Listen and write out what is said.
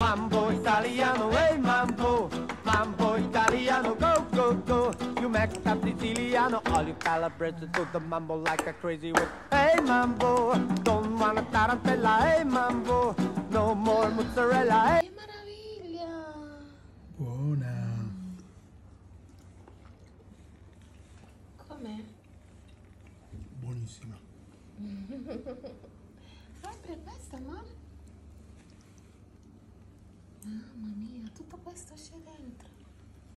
Mambo italiano, hey mambo, mambo italiano, go, go, go. You Mexican, Siciliano, all you calabrese do the mambo like a crazy one. Hey mambo, don't wanna tarantella, hey mambo, no more mozzarella, hey. Che meraviglia! Buona. Com'è? Buonissima. Ah, per questo, amore? Mamma mia, tutto questo c'è dentro.